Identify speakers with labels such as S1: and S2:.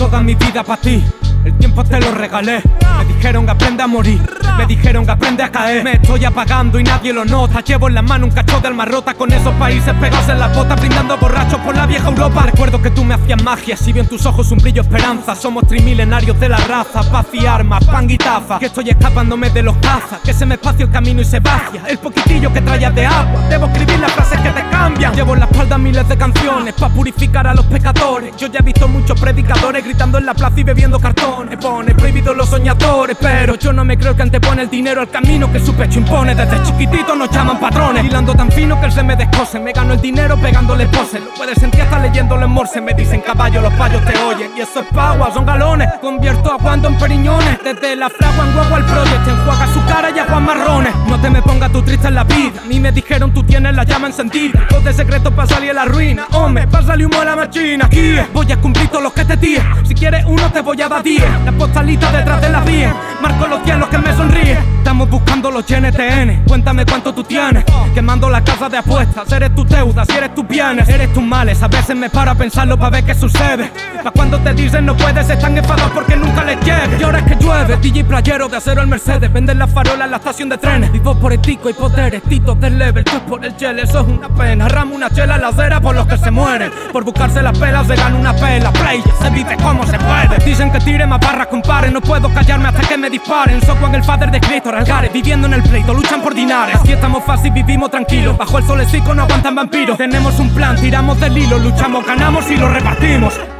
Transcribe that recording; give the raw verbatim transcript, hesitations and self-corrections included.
S1: toda mi vida pa' ti, el tiempo te lo regalé. Me dijeron que aprende a morir, me dijeron que aprende a caer. Me estoy apagando y nadie lo nota. Llevo en la mano un cacho de alma rota, con esos países pegados en las botas, brindando borrachos por la vieja Europa. Recuerdo que tú me hacías magia, si veo en tus ojos un brillo esperanza. Somos trimilenarios de la raza, paz y armas, pan y taza. Que estoy escapándome de los cazas, que se me espacia el camino y se vacía el poquitillo que traías de agua. Debo escribir las frases que te cambian. Llevo en la espalda miles de canciones pa' purificar a los pecadores. Yo ya he visto muchos predicadores gritando en la plaza y bebiendo cartones. Pone prohibido los soñadores, pero yo no me creo que antepone el dinero al camino que su pecho impone. Desde chiquitito nos llaman patrones, hilando tan fino que él se me descose. Me gano el dinero pegándole pose, lo puedes sentir hasta leyéndolo en morse. Me dicen caballo, los payos te oyen, y eso es pagua, son galones. Convierto aguando en periñones, desde la fragua en guagua al project. Enjuaga su cara y agua marrones. No te me pongas tú triste en la vida, a mí me dijeron tú tienes la llama encendida. Dos de secretos pa' salir a la ruina, hombre, pa' salir humo a la machina. Aquí voy a cumplir todos los que te tíen, si quieres uno te voy a dar diez. La postalita detrás de la vía, marco los cielos que me sonríen. Estamos buscando los N T N, cuéntame cuánto tú tienes. Quemando la casa de apuestas, eres tu deuda, si eres tus bienes. Eres tus males, a veces me paro a pensarlo pa' ver qué sucede. Pa' cuando te dicen no puedes, están enfadados porque nunca les llegue. Y ahora es que llueve, D J playero de acero al Mercedes. Venden las farolas en la estación de trenes. Vivo por el tico y poderes, titos del level, tú es por el gel, eso es una pena. Ramo una chela en la acera por los que se mueren. Por buscarse las pelas se gana una pela. Play, se vive como se puede. Dicen que tire más barras, compare. No puedo callarme hasta que me disparen. Soy Juan el father de Cristo, Algares, viviendo en el pleito, luchan por dinares. Aquí estamos fácil, vivimos tranquilos. Bajo el solecico no aguantan vampiros. Tenemos un plan, tiramos del hilo, luchamos, ganamos y lo repartimos.